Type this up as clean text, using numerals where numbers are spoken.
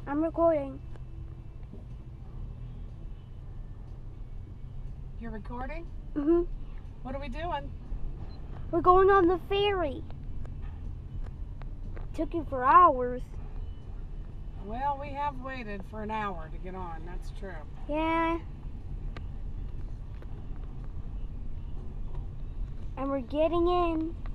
I'm recording. You're recording? Mm-hmm. What are we doing? We're going on the ferry. Took you for hours. Well, we have waited for an hour to get on. That's true. Yeah. And we're getting in.